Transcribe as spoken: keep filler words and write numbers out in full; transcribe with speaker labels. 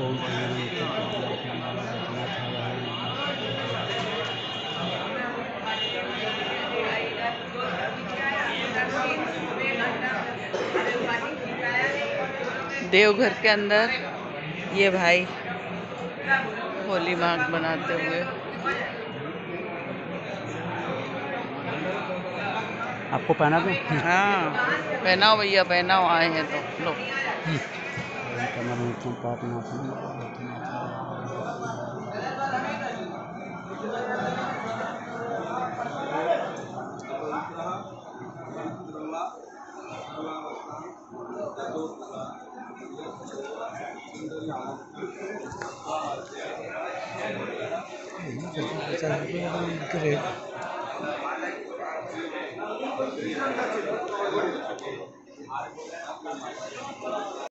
Speaker 1: ओम इतना था
Speaker 2: देवघर के अंदर ये भाई होली मार्ग बनाते हुए।
Speaker 1: आपको पहना दूं?
Speaker 2: हाँ पहनाओ भैया पहनाओ, आए हैं तो लो।
Speaker 1: कमर में तुम पाप ना